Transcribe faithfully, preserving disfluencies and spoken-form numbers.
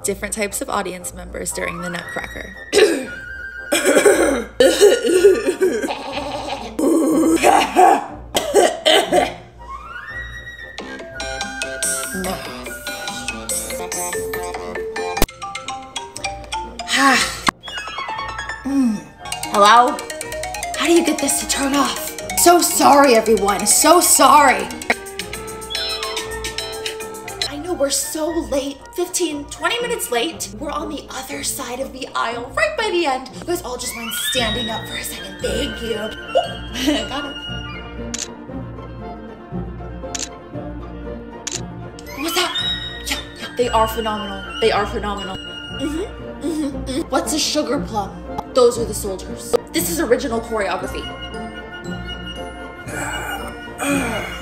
different types of audience members during the Nutcracker. mm. Hello? How do you get this to turn off? So sorry, everyone. So sorry. I know we're so late. fifteen, twenty minutes late. We're on the other side of the aisle, right by the end. You guys all just mind standing up for a second. Thank you. Oh, got it. What's that? Yeah, yeah, they are phenomenal. They are phenomenal. Mm-hmm, mm-hmm, mm-hmm. What's a sugar plum? Those are the soldiers. This is original choreography.